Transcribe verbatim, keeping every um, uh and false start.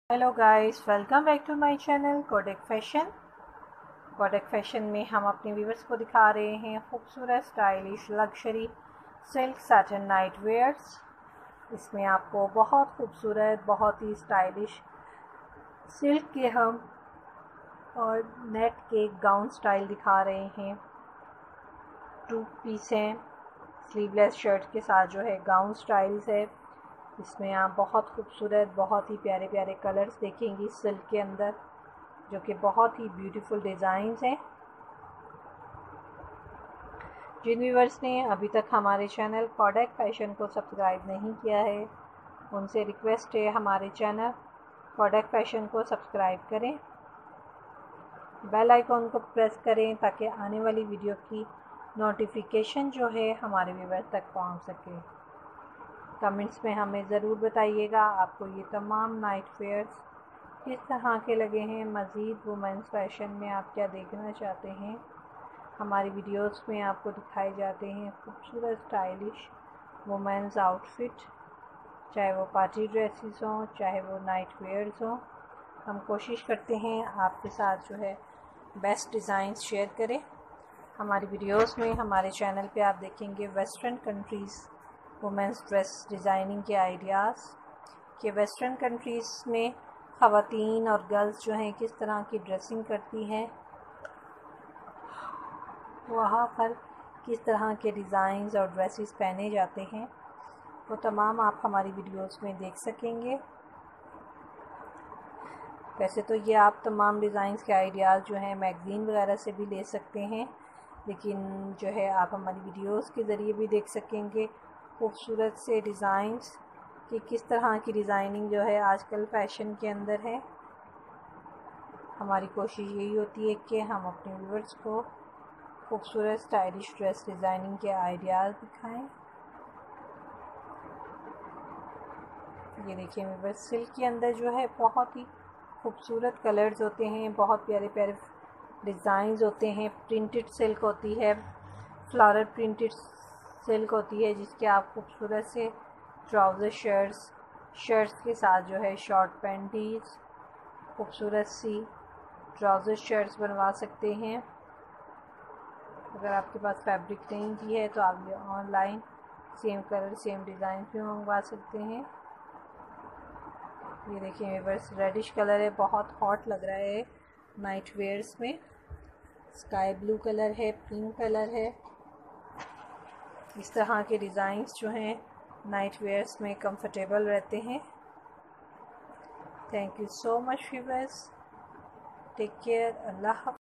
Hello guys, welcome back to my channel codec fashion. Codec fashion में हम अपने viewers को दिखा रहे हैं खूबसूरत stylish luxury silk satin night wears. इसमें आपको बहुत खूबसूरत, बहुत ही स्टाइलिश सिल्क के हम और नेट के गाउन स्टाइल दिखा रहे हैं। टू पीस हैं, स्लीवलेस शर्ट के साथ जो है गाउन स्टाइल्स है। इसमें आप बहुत खूबसूरत, बहुत ही प्यारे प्यारे कलर्स देखेंगी सिल्क के अंदर, जो कि बहुत ही ब्यूटीफुल डिज़ाइंस हैं। जिन व्यूवर्स ने अभी तक हमारे चैनल कोडेक फैशन को सब्सक्राइब नहीं किया है, उनसे रिक्वेस्ट है हमारे चैनल कोडेक फैशन को सब्सक्राइब करें, बेल आइकॉन को प्रेस करें ताकि आने वाली वीडियो की नोटिफिकेशन जो है हमारे व्यूवर्स तक पहुंच सके। कमेंट्स में हमें ज़रूर बताइएगा आपको ये तमाम नाइट वेयर्स किस तरह के लगे हैं। मज़ीद वुमेंस फैशन में आप क्या देखना चाहते हैं, हमारी वीडियोस में आपको दिखाए जाते हैं खूबसूरत स्टाइलिश वुमेंस आउटफिट, चाहे वो पार्टी ड्रेसेस हों, चाहे वो नाइट वेयर्स हों। हम कोशिश करते हैं आपके साथ जो है बेस्ट डिज़ाइंस शेयर करें। हमारी वीडियोस में, हमारे चैनल पे आप देखेंगे western countries women's dress designing के आइडियाज़, कि वेस्टर्न कंट्रीज़ में ख़वातीन और गर्ल्स जो हैं किस तरह की ड्रेसिंग करती हैं, वहाँ पर किस तरह के डिज़ाइंस और ड्रेसेस पहने जाते हैं, वो तमाम आप हमारी वीडियोस में देख सकेंगे। वैसे तो ये आप तमाम डिज़ाइंस के आइडियाज़ जो हैं मैगज़ीन वगैरह से भी ले सकते हैं, लेकिन जो है आप हमारी वीडियोस के ज़रिए भी देख सकेंगे खूबसूरत से डिज़ाइंस कि किस तरह की डिज़ाइनिंग जो है आजकल फ़ैशन के अंदर है। हमारी कोशिश यही होती है कि हम अपने व्यूअर्स को खूबसूरत स्टाइलिश ड्रेस डिज़ाइनिंग के आइडियाज़ दिखाएं। ये देखिए व्यूअर्स, सिल्क के अंदर जो है बहुत ही खूबसूरत कलर्स होते हैं, बहुत प्यारे प्यारे डिज़ाइंस होते हैं। प्रिंटेड सिल्क होती है, फ्लोरल प्रिंटेड सिल्क होती है, जिसके आप खूबसूरत से ट्राउज़र शर्ट्स शर्ट्स के साथ जो है शॉर्ट पैंटीज, खूबसूरत सी ट्राउज़र शर्ट्स बनवा सकते हैं। अगर आपके पास फैब्रिक नहीं भी है तो आप ये online same colour same design भी मंगवा सकते हैं। ये देखिए व्यूअर्स, रेडिश कलर है, बहुत हॉट लग रहा है नाइट वेयर्स में। स्काई ब्लू कलर है, पिंक कलर है। इस तरह के डिज़ाइंस जो हैं नाइट वेयर्स में कंफर्टेबल रहते हैं। Thank you so much viewers, take care, अल्लाह हाफ़िज़।